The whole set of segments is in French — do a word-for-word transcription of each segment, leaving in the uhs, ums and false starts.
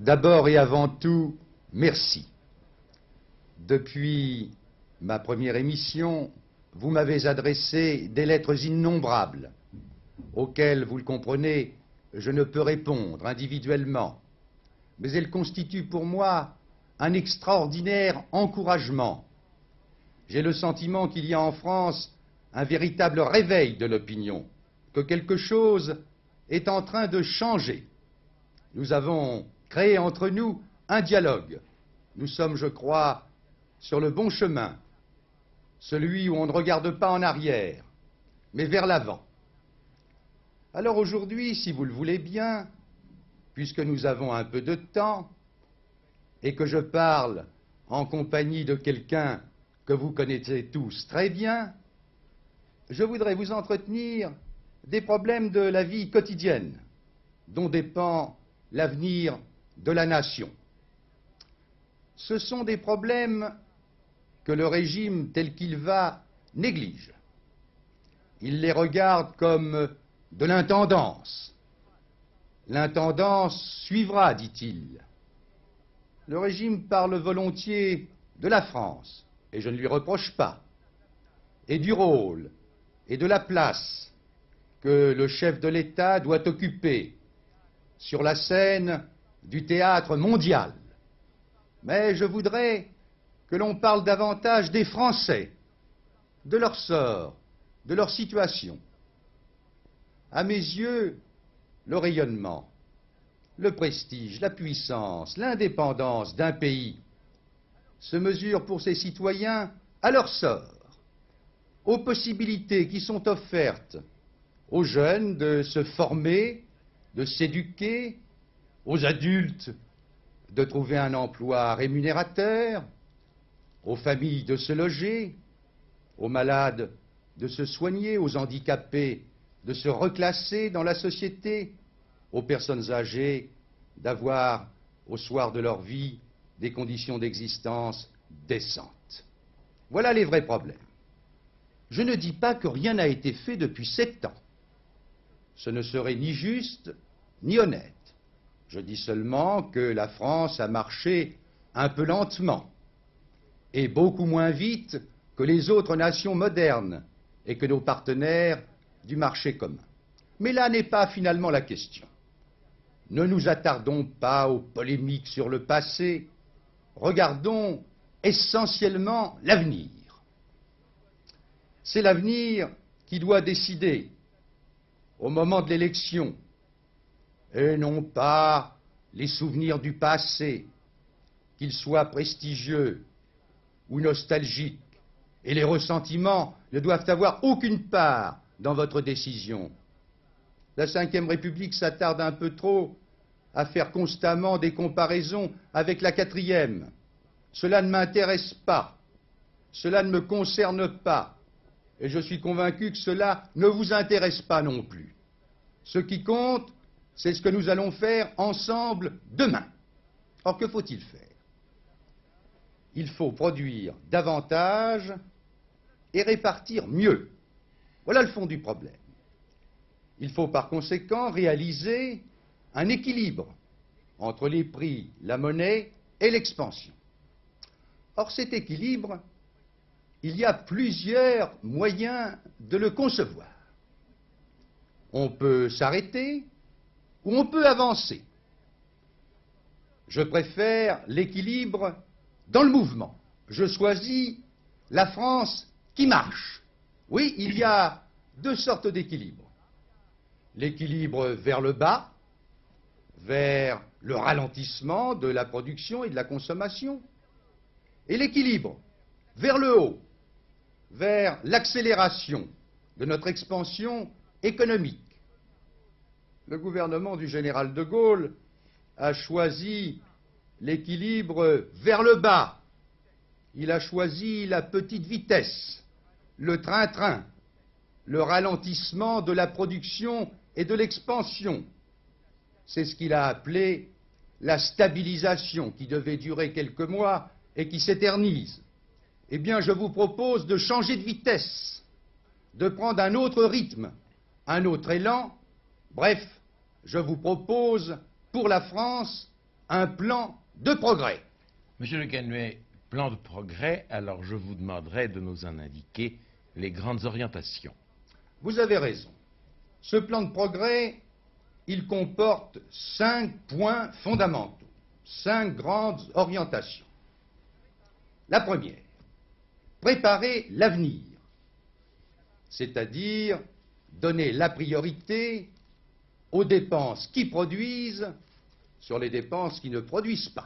D'abord et avant tout, merci. Depuis ma première émission, vous m'avez adressé des lettres innombrables, auxquelles, vous le comprenez, je ne peux répondre individuellement. Mais elles constituent pour moi un extraordinaire encouragement. J'ai le sentiment qu'il y a en France un véritable réveil de l'opinion, que quelque chose est en train de changer. Nous avons créé entre nous un dialogue. Nous sommes, je crois, sur le bon chemin, celui où on ne regarde pas en arrière, mais vers l'avant. Alors aujourd'hui, si vous le voulez bien, puisque nous avons un peu de temps, et que je parle en compagnie de quelqu'un que vous connaissez tous très bien, je voudrais vous entretenir des problèmes de la vie quotidienne, dont dépend l'avenir de la nation. Ce sont des problèmes que le régime tel qu'il va néglige. Il les regarde comme de l'intendance. L'intendance suivra, dit-il. Le régime parle volontiers de la France, et je ne lui reproche pas, et du rôle et de la place que le chef de l'État doit occuper sur la scène du théâtre mondial. Mais je voudrais que l'on parle davantage des Français, de leur sort, de leur situation. À mes yeux, le rayonnement, le prestige, la puissance, l'indépendance d'un pays se mesurent pour ses citoyens à leur sort, aux possibilités qui sont offertes aux jeunes de se former, de s'éduquer, aux adultes de trouver un emploi rémunérateur, aux familles de se loger, aux malades de se soigner, aux handicapés de se reclasser dans la société, aux personnes âgées d'avoir, au soir de leur vie, des conditions d'existence décentes. Voilà les vrais problèmes. Je ne dis pas que rien n'a été fait depuis sept ans. Ce ne serait ni juste, ni honnête. Je dis seulement que la France a marché un peu lentement, et beaucoup moins vite que les autres nations modernes et que nos partenaires du marché commun. Mais là n'est pas finalement la question. Ne nous attardons pas aux polémiques sur le passé, regardons essentiellement l'avenir. C'est l'avenir qui doit décider au moment de l'élection, et non pas les souvenirs du passé, qu'ils soient prestigieux ou nostalgiques, et les ressentiments ne doivent avoir aucune part dans votre décision. La Cinquième République s'attarde un peu trop à faire constamment des comparaisons avec la Quatrième. Cela ne m'intéresse pas, cela ne me concerne pas, et je suis convaincu que cela ne vous intéresse pas non plus. Ce qui compte, c'est ce que nous allons faire ensemble demain. Or, que faut-il faire? Il faut produire davantage et répartir mieux. Voilà le fond du problème. Il faut par conséquent réaliser un équilibre entre les prix, la monnaie et l'expansion. Or, cet équilibre, il y a plusieurs moyens de le concevoir. On peut s'arrêter ou on peut avancer. Je préfère l'équilibre dans le mouvement. Je choisis la France qui marche. Oui, il y a deux sortes d'équilibre. L'équilibre vers le bas, vers le ralentissement de la production et de la consommation, et l'équilibre vers le haut, vers l'accélération de notre expansion économique. Le gouvernement du général de Gaulle a choisi l'équilibre vers le bas. Il a choisi la petite vitesse, le train-train, le ralentissement de la production et de l'expansion. C'est ce qu'il a appelé la stabilisation qui devait durer quelques mois et qui s'éternise. Eh bien, je vous propose de changer de vitesse, de prendre un autre rythme, un autre élan. Bref, je vous propose pour la France un plan de progrès. Monsieur Le Canuet, plan de progrès, alors je vous demanderai de nous en indiquer les grandes orientations. Vous avez raison. Ce plan de progrès, il comporte cinq points fondamentaux, cinq grandes orientations. La première, préparer l'avenir, c'est-à-dire donner la priorité aux dépenses qui produisent sur les dépenses qui ne produisent pas.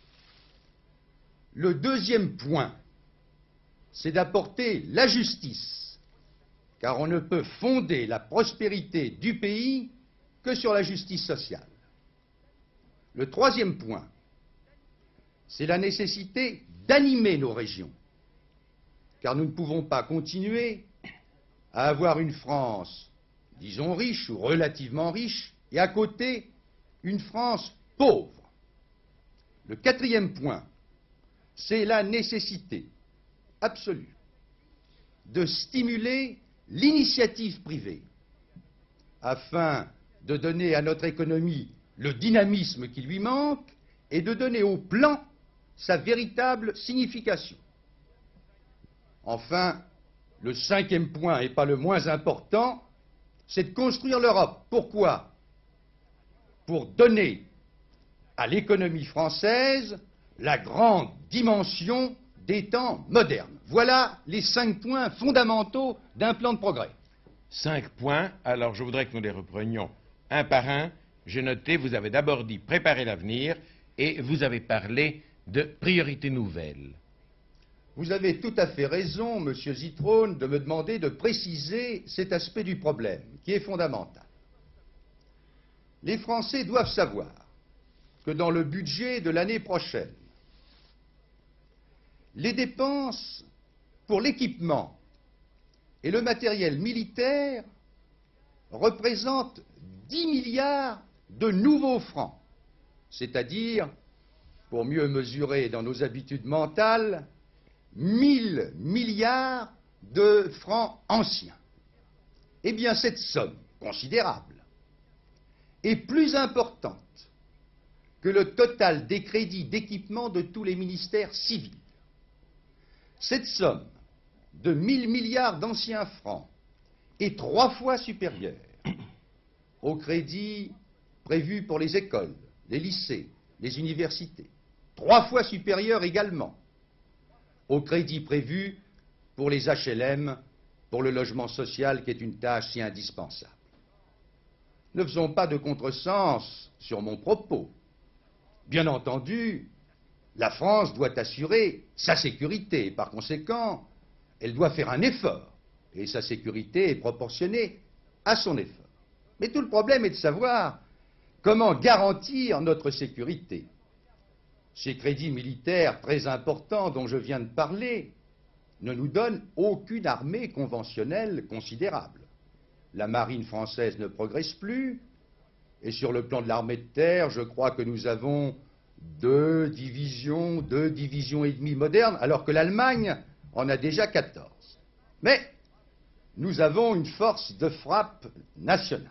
Le deuxième point, c'est d'apporter la justice, car on ne peut fonder la prospérité du pays que sur la justice sociale. Le troisième point, c'est la nécessité d'animer nos régions, car nous ne pouvons pas continuer à avoir une France, disons riche ou relativement riche, et à côté, une France pauvre. Le quatrième point, c'est la nécessité absolue de stimuler l'initiative privée afin de donner à notre économie le dynamisme qui lui manque et de donner au plan sa véritable signification. Enfin, le cinquième point, et pas le moins important, c'est de construire l'Europe. Pourquoi? Pour donner à l'économie française la grande dimension des temps modernes. Voilà les cinq points fondamentaux d'un plan de progrès. Cinq points, alors je voudrais que nous les reprenions un par un. J'ai noté, vous avez d'abord dit préparer l'avenir et vous avez parlé de priorités nouvelles. Vous avez tout à fait raison, Monsieur Zitrone, de me demander de préciser cet aspect du problème, qui est fondamental. Les Français doivent savoir que dans le budget de l'année prochaine, les dépenses pour l'équipement et le matériel militaire représentent dix milliards de nouveaux francs, c'est-à-dire, pour mieux mesurer dans nos habitudes mentales, mille milliards de francs anciens. Eh bien, cette somme considérable est plus importante que le total des crédits d'équipement de tous les ministères civils. Cette somme de mille milliards d'anciens francs est trois fois supérieure aux crédits prévus pour les écoles, les lycées, les universités, trois fois supérieure également aux crédits prévus pour les H L M, pour le logement social, qui est une tâche si indispensable. Ne faisons pas de contresens sur mon propos. Bien entendu, la France doit assurer sa sécurité, et par conséquent, elle doit faire un effort, et sa sécurité est proportionnée à son effort. Mais tout le problème est de savoir comment garantir notre sécurité. Ces crédits militaires très importants dont je viens de parler ne nous donnent aucune armée conventionnelle considérable. La marine française ne progresse plus, et sur le plan de l'armée de terre, je crois que nous avons deux divisions, deux divisions et demie modernes, alors que l'Allemagne en a déjà quatorze. Mais nous avons une force de frappe nationale.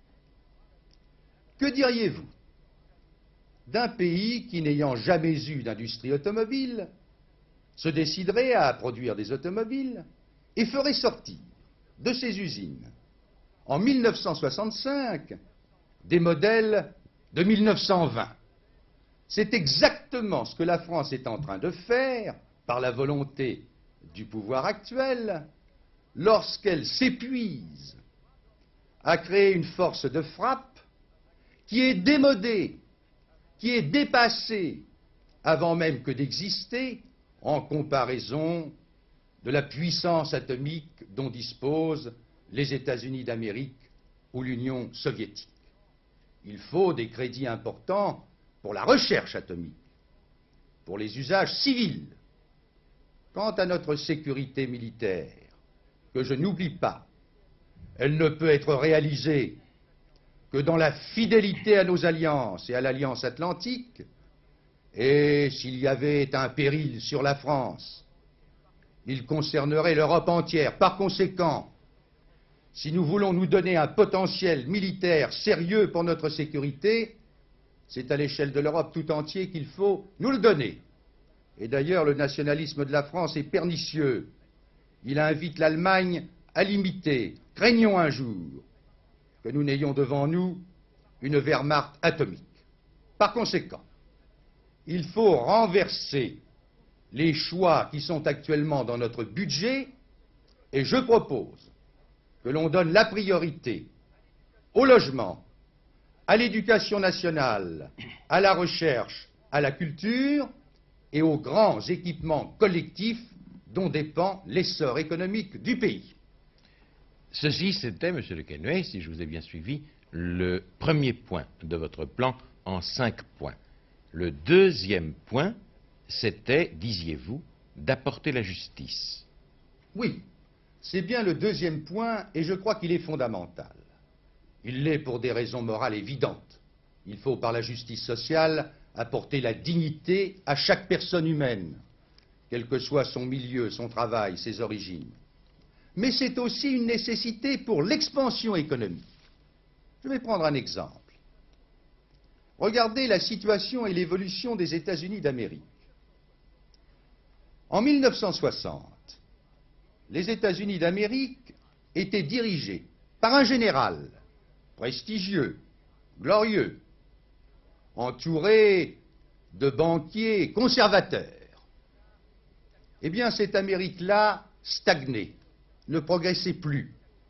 Que diriez-vous d'un pays qui, n'ayant jamais eu d'industrie automobile, se déciderait à produire des automobiles et ferait sortir de ses usines en mille neuf cent soixante-cinq des modèles de mille neuf cent vingt? C'est exactement ce que la France est en train de faire par la volonté du pouvoir actuel lorsqu'elle s'épuise à créer une force de frappe qui est démodée, qui est dépassée avant même que d'exister en comparaison de la puissance atomique dont disposent les États-Unis d'Amérique ou l'Union soviétique. Il faut des crédits importants pour la recherche atomique, pour les usages civils. Quant à notre sécurité militaire, que je n'oublie pas, elle ne peut être réalisée que dans la fidélité à nos alliances et à l'Alliance atlantique, et s'il y avait un péril sur la France, il concernerait l'Europe entière. Par conséquent, si nous voulons nous donner un potentiel militaire sérieux pour notre sécurité, c'est à l'échelle de l'Europe tout entière qu'il faut nous le donner. Et d'ailleurs, le nationalisme de la France est pernicieux. Il invite l'Allemagne à l'imiter. Craignons un jour que nous n'ayons devant nous une Wehrmacht atomique. Par conséquent, il faut renverser les choix qui sont actuellement dans notre budget et je propose que l'on donne la priorité au logement, à l'éducation nationale, à la recherche, à la culture et aux grands équipements collectifs dont dépend l'essor économique du pays. Ceci, c'était, Monsieur Le Quesnoy, si je vous ai bien suivi, le premier point de votre plan en cinq points. Le deuxième point, c'était, disiez-vous, d'apporter la justice. Oui, c'est bien le deuxième point et je crois qu'il est fondamental. Il l'est pour des raisons morales évidentes. Il faut, par la justice sociale, apporter la dignité à chaque personne humaine, quel que soit son milieu, son travail, ses origines. Mais c'est aussi une nécessité pour l'expansion économique. Je vais prendre un exemple. Regardez la situation et l'évolution des États-Unis d'Amérique. En mille neuf cent soixante, les États-Unis d'Amérique étaient dirigés par un général prestigieux, glorieux, entouré de banquiers conservateurs. Eh bien, cette Amérique-là stagnait, ne progressait plus.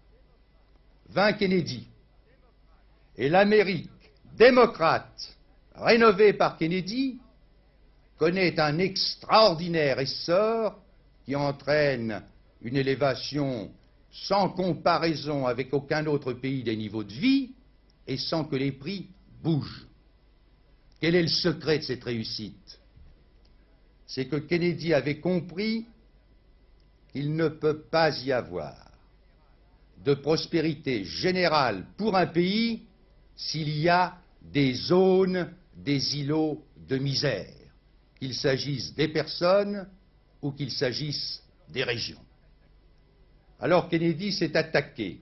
Vint Kennedy. Et l'Amérique démocrate, rénovée par Kennedy, connaît un extraordinaire essor qui entraîne une élévation sans comparaison avec aucun autre pays des niveaux de vie et sans que les prix bougent. Quel est le secret de cette réussite? C'est que Kennedy avait compris qu'il ne peut pas y avoir de prospérité générale pour un pays s'il y a des zones, des îlots de misère, qu'il s'agisse des personnes ou qu'il s'agisse des régions. Alors Kennedy s'est attaqué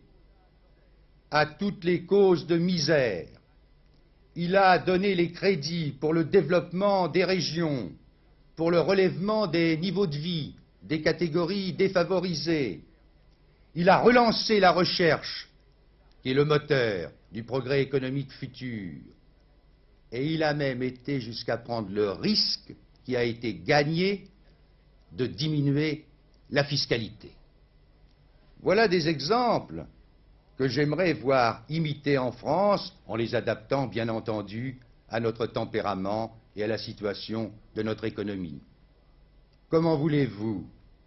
à toutes les causes de misère. Il a donné les crédits pour le développement des régions, pour le relèvement des niveaux de vie, des catégories défavorisées. Il a relancé la recherche, qui est le moteur du progrès économique futur. Et il a même été jusqu'à prendre le risque qui a été gagné de diminuer la fiscalité. Voilà des exemples que j'aimerais voir imités en France, en les adaptant, bien entendu, à notre tempérament et à la situation de notre économie. Comment voulez-vous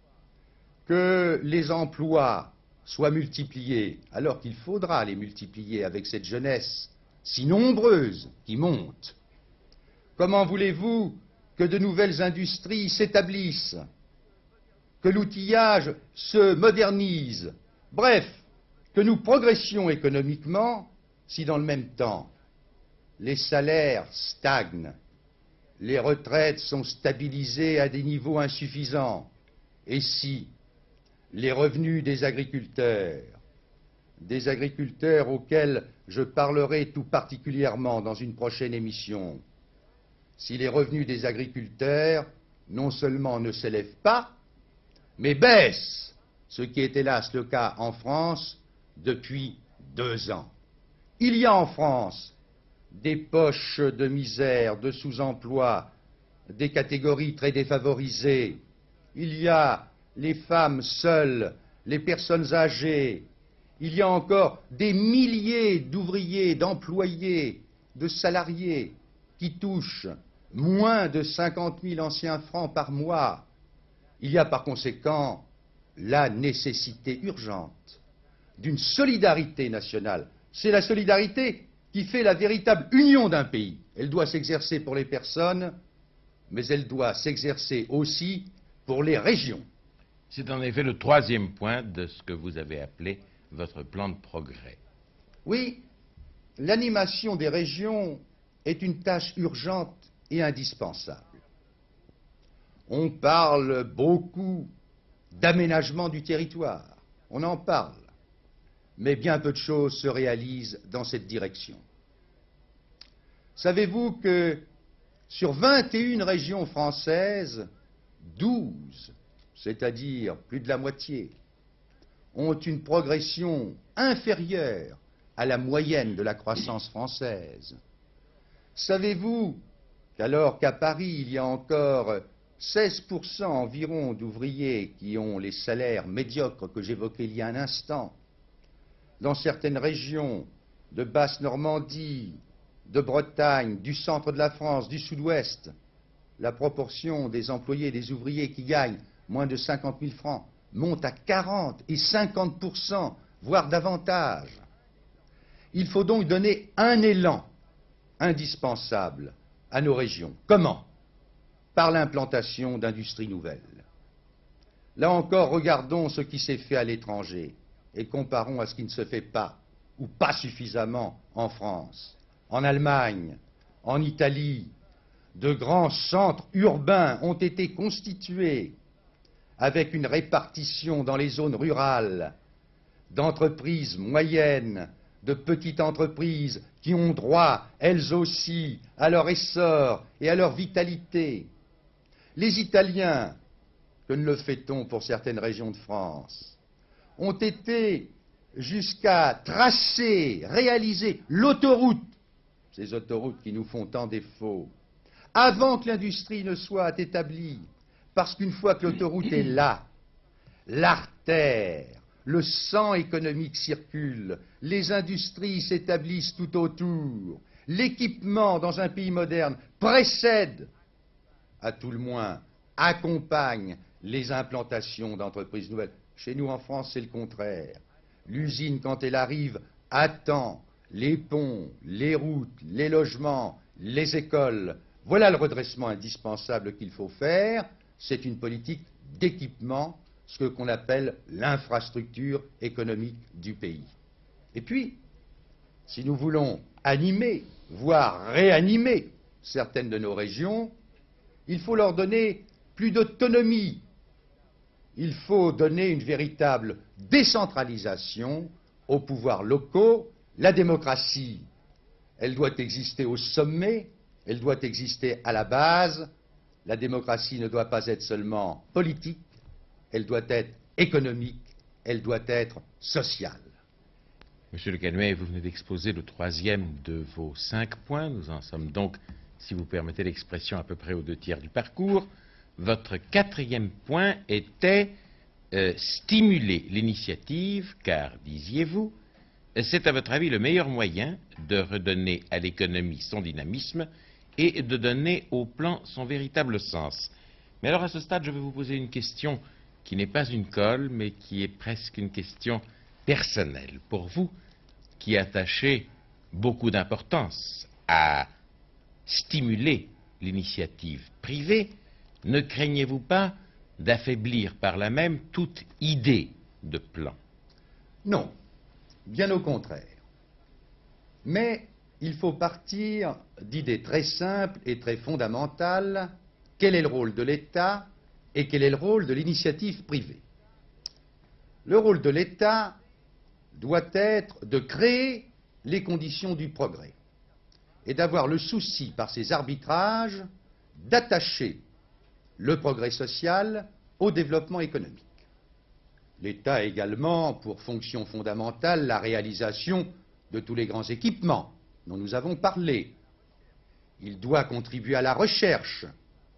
que les emplois soient multipliés, alors qu'il faudra les multiplier avec cette jeunesse si nombreuse qui monte? Comment voulez-vous que de nouvelles industries s'établissent, que l'outillage se modernise, bref, que nous progressions économiquement si dans le même temps les salaires stagnent, les retraites sont stabilisées à des niveaux insuffisants, et si les revenus des agriculteurs, des agriculteurs auxquels je parlerai tout particulièrement dans une prochaine émission, si les revenus des agriculteurs non seulement ne s'élèvent pas, mais baissent, ce qui est hélas le cas en France depuis deux ans. Il y a en France des poches de misère, de sous-emploi, des catégories très défavorisées. Il y a les femmes seules, les personnes âgées. Il y a encore des milliers d'ouvriers, d'employés, de salariés qui touchent moins de cinquante mille anciens francs par mois. Il y a par conséquent la nécessité urgente d'une solidarité nationale. C'est la solidarité qui fait la véritable union d'un pays. Elle doit s'exercer pour les personnes, mais elle doit s'exercer aussi pour les régions. C'est en effet le troisième point de ce que vous avez appelé votre plan de progrès. Oui, l'animation des régions est une tâche urgente et indispensable. On parle beaucoup d'aménagement du territoire, on en parle, mais bien peu de choses se réalisent dans cette direction. Savez-vous que sur vingt et une régions françaises, douze, c'est-à-dire plus de la moitié, ont une progression inférieure à la moyenne de la croissance française? Savez-vous qu'alors qu'à Paris, il y a encore seize pour cent environ d'ouvriers qui ont les salaires médiocres que j'évoquais il y a un instant, dans certaines régions de Basse-Normandie, de Bretagne, du centre de la France, du sud-ouest, la proportion des employés et des ouvriers qui gagnent moins de cinquante mille francs monte à quarante et cinquante pour cent, voire davantage. Il faut donc donner un élan indispensable à nos régions. Comment? Par l'implantation d'industries nouvelles. Là encore, regardons ce qui s'est fait à l'étranger et comparons à ce qui ne se fait pas, ou pas suffisamment, en France. En Allemagne, en Italie, de grands centres urbains ont été constitués avec une répartition dans les zones rurales d'entreprises moyennes, de petites entreprises qui ont droit, elles aussi, à leur essor et à leur vitalité. Les Italiens, que ne le fait-on pour certaines régions de France, ont été jusqu'à tracer, réaliser l'autoroute, ces autoroutes qui nous font tant défaut, avant que l'industrie ne soit établie, parce qu'une fois que l'autoroute est là, l'artère, le sang économique circule, les industries s'établissent tout autour, l'équipement dans un pays moderne précède, à tout le moins, accompagne les implantations d'entreprises nouvelles. Chez nous en France, c'est le contraire. L'usine, quand elle arrive, attend les ponts, les routes, les logements, les écoles. Voilà le redressement indispensable qu'il faut faire. C'est une politique d'équipement, ce qu'on appelle l'infrastructure économique du pays. Et puis, si nous voulons animer, voire réanimer certaines de nos régions, il faut leur donner plus d'autonomie. Il faut donner une véritable décentralisation aux pouvoirs locaux. La démocratie, elle doit exister au sommet, elle doit exister à la base. La démocratie ne doit pas être seulement politique, elle doit être économique, elle doit être sociale. Monsieur Le Canuet, vous venez d'exposer le troisième de vos cinq points. Nous en sommes donc, si vous permettez l'expression, à peu près aux deux tiers du parcours. Votre quatrième point était euh, stimuler l'initiative, car, disiez-vous, c'est à votre avis le meilleur moyen de redonner à l'économie son dynamisme et de donner au plan son véritable sens. Mais alors à ce stade, je vais vous poser une question qui n'est pas une colle, mais qui est presque une question personnelle. Pour vous, qui attachez beaucoup d'importance à stimuler l'initiative privée, ne craignez-vous pas d'affaiblir par là même toute idée de plan? Non, bien au contraire. Mais il faut partir d'idées très simples et très fondamentales. Quel est le rôle de l'État et quel est le rôle de l'initiative privée? Le rôle de l'État doit être de créer les conditions du progrès et d'avoir le souci, par ses arbitrages, d'attacher le progrès social au développement économique. L'État a également pour fonction fondamentale la réalisation de tous les grands équipements dont nous avons parlé. Il doit contribuer à la recherche,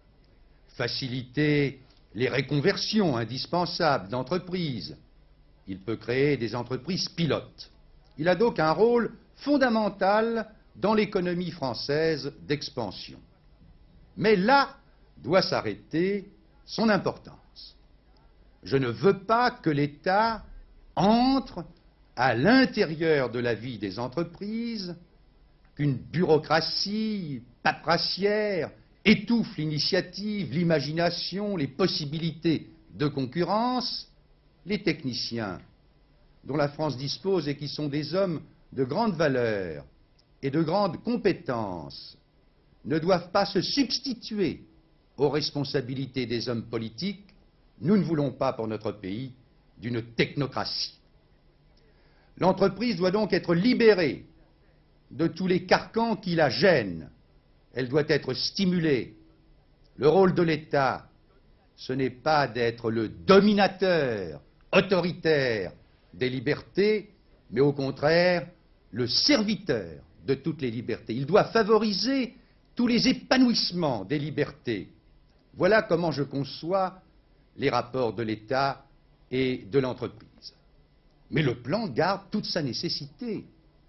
faciliter les reconversions indispensables d'entreprises. Il peut créer des entreprises pilotes. Il a donc un rôle fondamental dans l'économie française d'expansion. Mais là doit s'arrêter son importance. Je ne veux pas que l'État entre à l'intérieur de la vie des entreprises, qu'une bureaucratie paperassière étouffe l'initiative, l'imagination, les possibilités de concurrence. Les techniciens dont la France dispose et qui sont des hommes de grande valeur et de grande compétence ne doivent pas se substituer aux responsabilités des hommes politiques. Nous ne voulons pas pour notre pays d'une technocratie. L'entreprise doit donc être libérée de tous les carcans qui la gênent. Elle doit être stimulée. Le rôle de l'État, ce n'est pas d'être le dominateur autoritaire des libertés, mais au contraire, le serviteur de toutes les libertés. Il doit favoriser tous les épanouissements des libertés. Voilà comment je conçois les rapports de l'État et de l'entreprise. Mais le plan garde toute sa nécessité.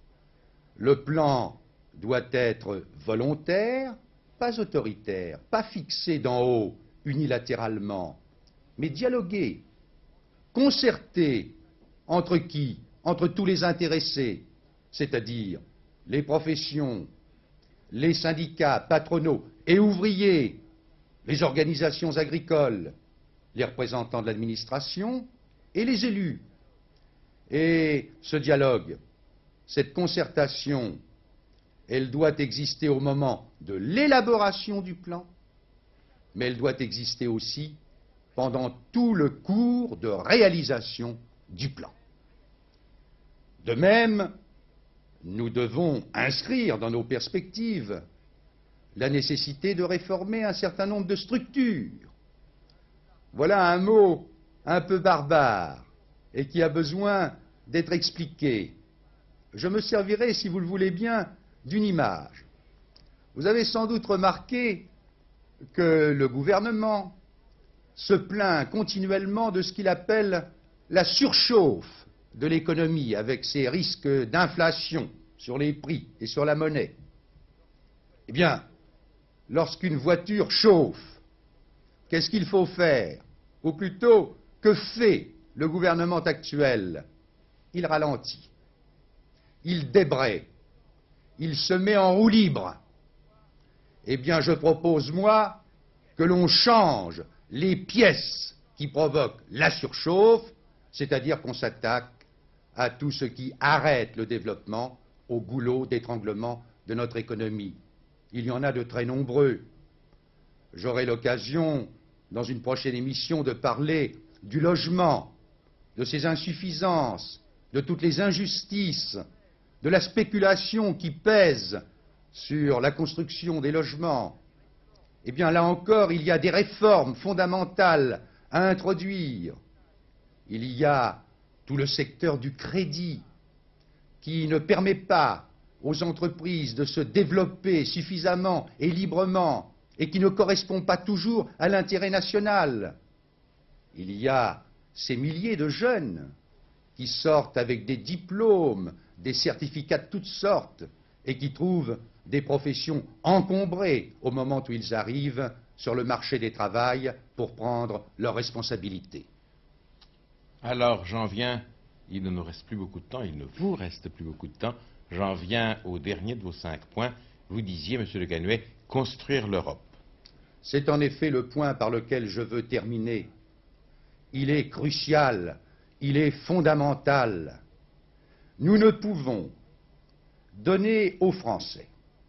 Le plan doit être volontaire, pas autoritaire, pas fixé d'en haut unilatéralement, mais dialogué, concerté entre qui? Entre tous les intéressés, c'est-à-dire les professions, les syndicats patronaux et ouvriers, les organisations agricoles, les représentants de l'administration et les élus. Et ce dialogue, cette concertation, elle doit exister au moment de l'élaboration du plan, mais elle doit exister aussi pendant tout le cours de réalisation du plan. De même, nous devons inscrire dans nos perspectives la nécessité de réformer un certain nombre de structures. Voilà un mot un peu barbare et qui a besoin d'être expliqué. Je me servirai, si vous le voulez bien, d'une image. Vous avez sans doute remarqué que le gouvernement se plaint continuellement de ce qu'il appelle la surchauffe de l'économie, avec ses risques d'inflation sur les prix et sur la monnaie. Eh bien, lorsqu'une voiture chauffe, qu'est-ce qu'il faut faire? Ou plutôt, que fait le gouvernement actuel? Il ralentit, il débraye, il se met en roue libre. Eh bien, je propose, moi, que l'on change les pièces qui provoquent la surchauffe, c'est-à-dire qu'on s'attaque à tout ce qui arrête le développement, au goulot d'étranglement de notre économie. Il y en a de très nombreux. J'aurai l'occasion, dans une prochaine émission, de parler du logement, de ses insuffisances, de toutes les injustices, de la spéculation qui pèse sur la construction des logements. Eh bien, là encore, il y a des réformes fondamentales à introduire. Il y a tout le secteur du crédit qui ne permet pas aux entreprises de se développer suffisamment et librement et qui ne correspond pas toujours à l'intérêt national. Il y a ces milliers de jeunes qui sortent avec des diplômes, des certificats de toutes sortes et qui trouvent des professions encombrées au moment où ils arrivent sur le marché du travail pour prendre leurs responsabilités. Alors, j'en viens, il ne nous reste plus beaucoup de temps, il ne vous reste plus beaucoup de temps, j'en viens au dernier de vos cinq points. Vous disiez, Monsieur Le Canuet, construire l'Europe. C'est en effet le point par lequel je veux terminer. Il est crucial, il est fondamental. Nous ne pouvons donner aux Français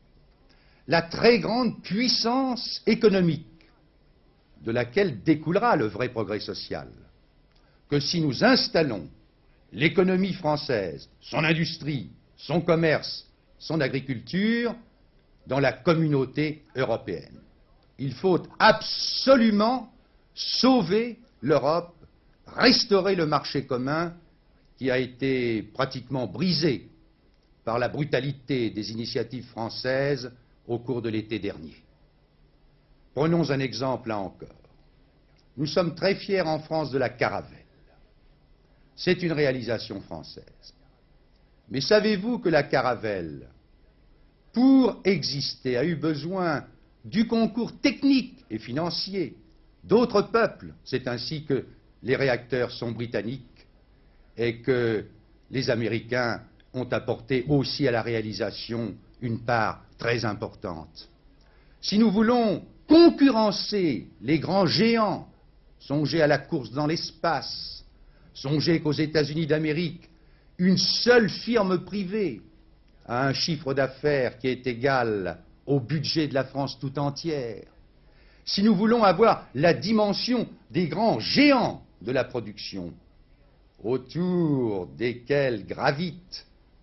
la très grande puissance économique de laquelle découlera le vrai progrès social que si nous installons l'économie française, son industrie, son commerce, son agriculture dans la communauté européenne. Il faut absolument sauver l'Europe, restaurer le marché commun qui a été pratiquement brisé par la brutalité des initiatives françaises au cours de l'été dernier. Prenons un exemple là encore. Nous sommes très fiers en France de la Caravelle. C'est une réalisation française. Mais savez-vous que la Caravelle, pour exister, a eu besoin du concours technique et financier d'autres peuples? C'est ainsi que les réacteurs sont britanniques et que les Américains ont apporté aussi à la réalisation une part très importante. Si nous voulons concurrencer les grands géants, songez à la course dans l'espace, songez qu'aux États-Unis d'Amérique, une seule firme privée a un chiffre d'affaires qui est égal au budget de la France tout entière. Si nous voulons avoir la dimension des grands géants de la production, autour desquels gravitent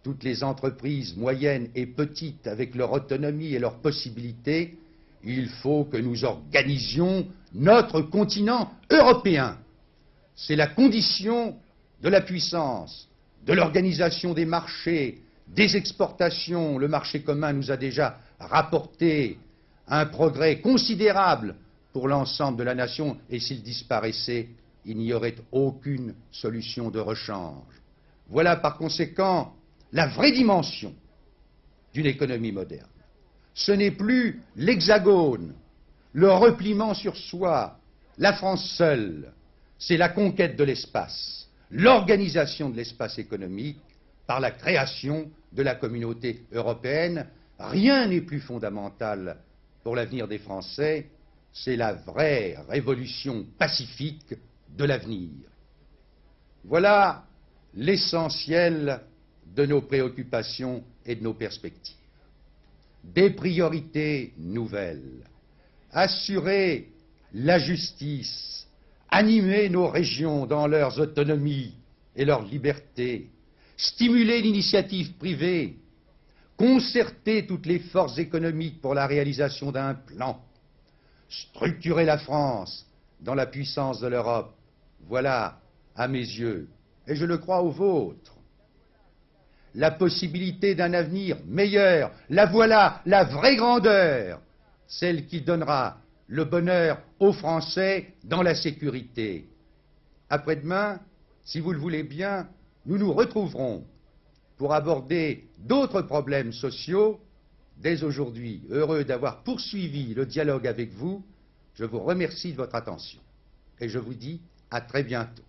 toutes les entreprises moyennes et petites avec leur autonomie et leurs possibilités, il faut que nous organisions notre continent européen. C'est la condition de la puissance, de l'organisation des marchés, des exportations. Le marché commun nous a déjà rapporté un progrès considérable pour l'ensemble de la nation, et s'il disparaissait, il n'y aurait aucune solution de rechange. Voilà par conséquent la vraie dimension d'une économie moderne. Ce n'est plus l'hexagone, le repliement sur soi, la France seule, c'est la conquête de l'espace, l'organisation de l'espace économique par la création de la communauté européenne. Rien n'est plus fondamental pour l'avenir des Français, c'est la vraie révolution pacifique de l'avenir. Voilà l'essentiel de nos préoccupations et de nos perspectives. Des priorités nouvelles, assurer la justice, animer nos régions dans leurs autonomies et leurs libertés, stimuler l'initiative privée, concerter toutes les forces économiques pour la réalisation d'un plan, structurer la France dans la puissance de l'Europe. Voilà, à mes yeux, et je le crois aux vôtres, la possibilité d'un avenir meilleur. La voilà, la vraie grandeur, celle qui donnera le bonheur aux Français dans la sécurité. Après-demain, si vous le voulez bien, nous nous retrouverons pour aborder d'autres problèmes sociaux. Dès aujourd'hui, heureux d'avoir poursuivi le dialogue avec vous, je vous remercie de votre attention et je vous dis à très bientôt.